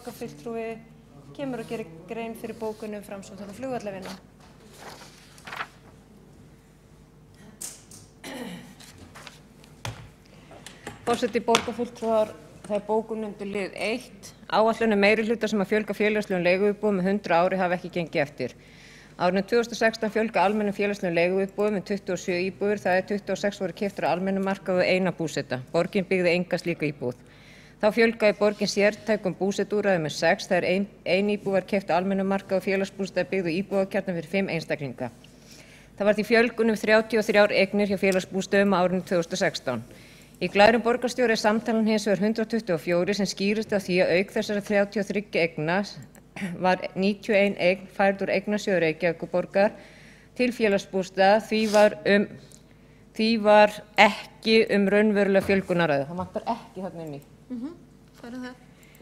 Borgarfulltrúi kemur og gerir grein fyrir bókunum Framsóknar og flugvallavinna. Forseti borgarfulltrúar, það er bókun undir lið 1. Áætlun meirihluta sem að fjölga félagslegum leiguíbúðum með 100 ári hafa ekki gengið eftir. Árinu 2016 fjölga almennum félagslegum leiguíbúðum með 27 íbúðir, það er 26 voru keyptar á almennum markaði og eina búseta. Borgin byggði enga slíka íbúð. Þá fjölgaði borgin sértækum búsetuúrræðum með 6, það er ein íbúð var keypt á almennum markaði og félagsbústaðir byggðu íbúðakjarna fyrir 5 einstaklinga. Það var því fjölgun 33 eignir hjá félagsbústöðum á árinu 2016. Í glærum borgarstjóra er samtalan hins vegar 124 sem skýrist af því að auk þessara 33 eigna var 91 eign færð úr eignasjóði Reykjavíkurborgar til félagsbústaða, því var ekki raunverulega fjölgun að ræða. Það vantar ekki þarna inn í. Hvað er það?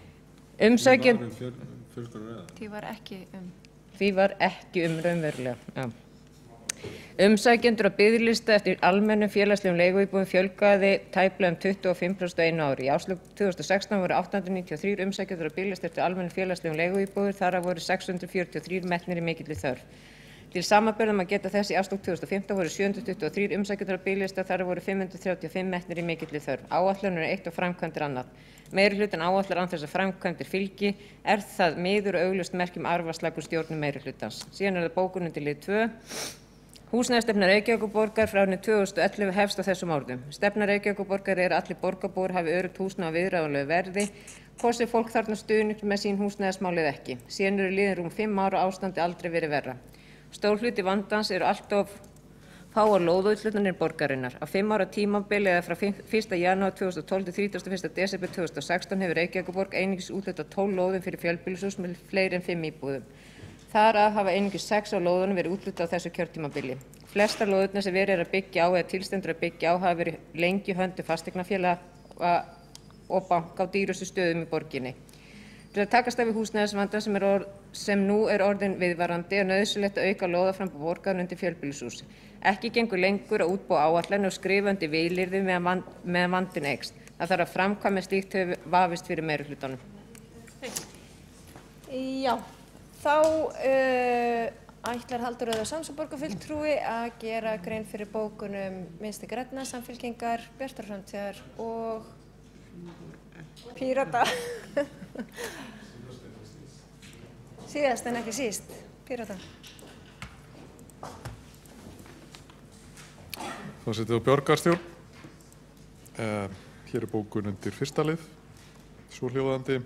Því var ekki raunverulega. Já. Umsækjendur á biðlista eftir almennum félagslegum leiguíbúðum fjölgaði tæplega 25% á einu ári. Í árslok 2016 voru 893 umsækjendur á biðlista eftir almennum félagslegum leiguíbúðum, þar af voru 643 metnir í mikilli þörf. Til samanburðar má geta þess í árslok 2015 voru 723 umsækjendur á biðlista, þar af voru 535 metnir í mikilli þörf. Áætlun er eitt og framkvæmdir annað. Meirihlutann áætlar án þess að framkvæmdir fylgi, er það miður og augljóst merki arfaslakur stjórnun meirihlutans. Síðan er það bókun undir lið 2. Húsnæðisstefna Reykjavíkurborgar frá árinu 2011 hefst á þessum orðum. Stefna Reykjavíkurborgar er að allir borgarbúar hafi öruggt húsnæði á viðráðanlegu verði, hvort sem fólk þarfnast stuðning með sín húsnæðismál eða ekki. Síðan eru liðin rúm 5 ára ástandi aldrei verið verra. Stór hluti vandans eru alltof fáar lóðaúthlutanir borgarinnar. Á 5 ára tímabili eða frá 1. janúar 2012 til 31. desember 2016 hefur Reykjavíkurborg einungis úthlutað 12 lóðum fyrir fjölbýlishús með fleiri en 5 íbúðum. Þar af hafa einungis 6 á lóðunum verið úthlutað á þessu kjörtímabili. Flestar lóðurnar sem verið að byggja á eða tilstendur að byggja á hafa verið lengi höndum fasteignafélaga og banka á dýrustu stöðum í borginni. Til að takast af við húsnæðisvanda sem nú er orðin viðvarandi er nauðsynlegt að auka lóðaframboð borgarinnar undir fjölbýlishús. Ekki gengur lengur að útbúa áætlanir og skrifa undir vilyrði meðan vandinn eykst. Það þarf að framkvæma slíkt hefur vafist fyrir meirihlutanum. Já, þá ætlar Halldór Auðar Sámsson borgarfulltrúi að gera grein fyrir bókunum Vinstri grænna, Samfylkingar, Bjartar framtíðar og Pírata. Síðast en ekki síst, Pírata. Forseti og borgarstjórn. Hér er bókun undir 1. lið, svohljóðandi.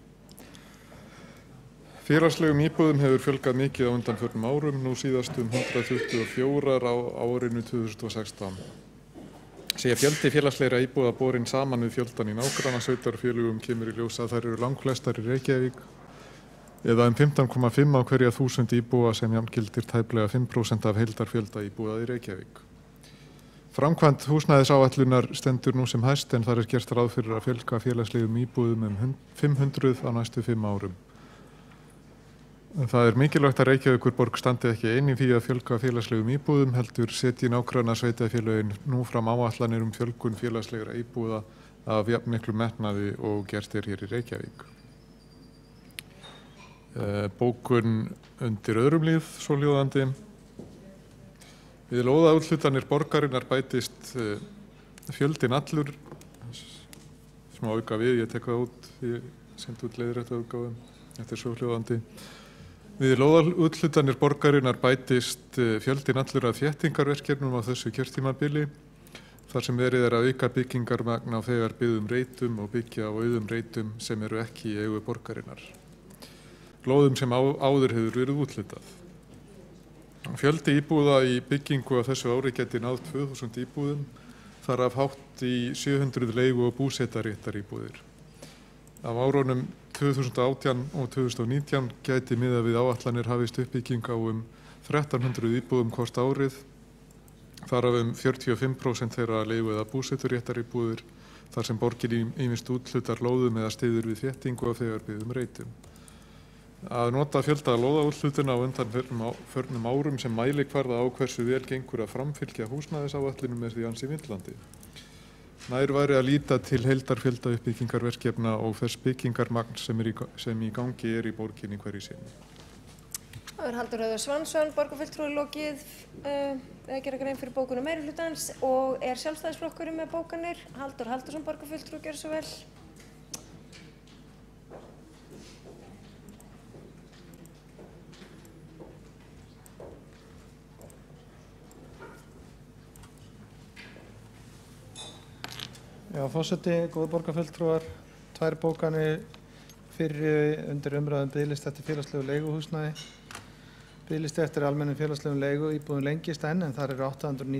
Félagslegum íbúðum hefur fjölgað mikið á undanförnum árum, nú síðast 124 á árinu 2016. Sé fjöldi félagslegra íbúða borinn saman við fjöldan í nágrannasveitarfélögum kemur í ljós að þær eru langflestar í Reykjavík, eða 15,5 á hverja 1000 íbúa sem jafngildir tæplega 5% af heildarfjölda íbúða í Reykjavík. Framkvæmd húsnæðisáætlunar stendur nú sem hæst en þar er gert ráð fyrir að fjölga félagslegum íbúðum 500 á næstu 5 árum. Það er mikilvægt að Reykjavíkurborg standi ekki ein í því að fjölga félagslegum íbúðum, heldur setji nágrannasveitarfélögin nú fram áætlanir fjölgun félagslegra íbúða af jafn miklu metnaði og gert er hér í Reykjavík. Bókun undir öðrum lið, svohljóðandi. Við lóðaúthlutanir borgarinnar bætist fjöldinn allur, sem auka við, ég tek það út, ég sendi út leiðrétta útgáfu, þetta er svohljóðandi. Við lóðaúthlutanir borgarinnar bætist fjöldinn allur af þéttingarverkefnum á þessu kjörtímabili, þar sem verið er að auka byggingarmagn á þegar byggðum reitum og byggja á auðum reitum sem eru ekki í eigu borgarinnar. Lóðum sem áður hefur verið úthlutað. Fjöldi íbúða í byggingu á þessu ári geti náð 2000 íbúðum, þar af hátt í 700 leigu- og búsetaréttaríbúðir. Af árunum 2018 og 2019 gæti miðað við áætlanir hafist uppbygging á 1300 íbúðum hvort árið, þar af 45% þeirra leigu- eða búseturéttaríbúðir, þar sem borgin ýmist úthlutar lóðum eða styður við þéttingu af þegar byggðum reitum. Að nota fjölda lóðaúthlutuna á undanförnum árum sem mælikvarða á hversu vel gengur að framfylgja húsnæðisáætlunum er því ansi villandi. Nær væri að líta til heildarfjölda uppbyggingarverkefna og þess byggingarmagn sem í gangi í borginni hverju sinni. Það Halldór Auðar Svansson, borgarfulltrúi, lokið við að gera grein fyrir bókunum meirihlutans og Sjálfstæðisflokkurinn með bókanir. Halldór Halldórsson, borgarfulltrúi, gjörðu svo vel. Já, forseti, góðu borgarfulltrúar, 2 bókanir undir umræðum biðlista eftir félagslegu leiguhúsnæði. Biðlisti eftir almennum félagslegum leiguíbúðum lengist en þar eru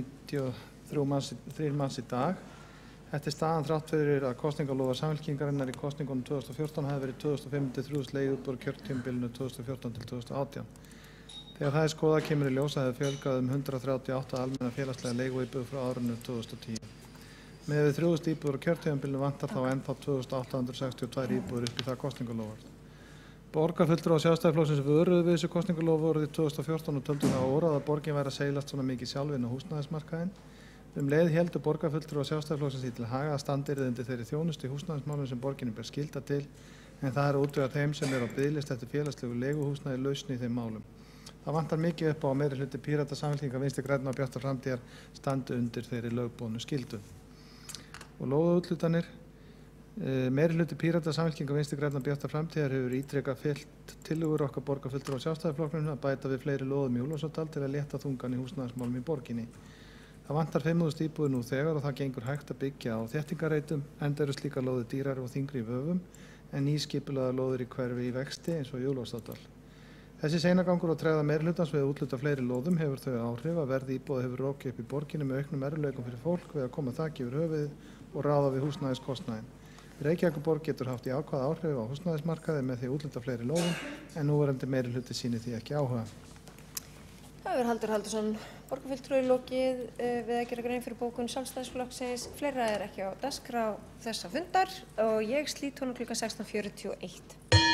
893 manns í dag. Þetta staðan þrátt fyrir að kosningalofar Samfylkingarinnar í kosningunum 2014 hafi verið 2500 leiguíbúðir á kjörtímabilinu 2014 til 2018. Þegar það skoðað kemur í ljós að það fjölgað 138 almennar félagslega leiguíbúðir frá árinu 2010. Með við 3000 íbúðir á kjörtímabilinu vantar þá ennþá 2862 íbúðir upp í það kosningalofar. Borgarfulltrúar Sjálfstæðisflokksins vöruðu við þessu kosningalofvörði 2014 og töldu það órað að borgin væri að seilast svona mikið sjálf inn á húsnæðismarkaðinn. Leið héldu borgarfulltrúar Sjálfstæðisflokksins því til haga að standa yrði undir þeirri þjónustu í húsnæðismálum sem borginni ber skylda til, en það er útvegað þeim sem á biðlista eftir félagslegu leiguhúsnæði lausn í þeim málum. Það vantar mikið upp á að meirihluti Pírata, Samfylkingar, Vinstri grænna og Bjartar framtíðar standi undir þeirri lögboðnu skyldu. Og lóðaúthlutanir. Meirihluti Pírata, Samfylkingar, Vinstri grænna og Bjartar framtíðar hefur ítrekað fylgt tillögur okkar borgarfulltrúa Sjálfstæðisflokksins að bæta við fleiri lóðum í Úlfarsárdal til að létta þungan í húsnæðismálum í borginni. Það vantar 5.000 íbúðir nú þegar og það gengur hægt að byggja á þéttingarreitum, enda eru slíkar lóðir dýrari og þyngri í vöfum en nýskipulaðar lóðir í hverfi í vexti eins og í Úlfarsárdal. Þessi seinagangur og tregða meirihlutans við að úthluta fleiri lóðum hefur þau áhrif að verð íbúða hefur rokið upp í borginni með auknum erfiðleikum fyrir fólk við að koma þaki yfir höfuðið og ráða við húsnæðiskostnaðinn. Reykjavíkurborg getur haft jákvæð áhrif á húsnæðismarkaði með því að úthluta fleiri lóðum en núverandi meirihluti sýnir því ekki áhuga. Það Halldór Halldórsson, borgarfulltrúi, lokið við að gera grein fyrir bókun Sjálfstæðisflokksins. Fleira er ekki á dagskrá þessa fundar og ég slít honum klukkan 16:41.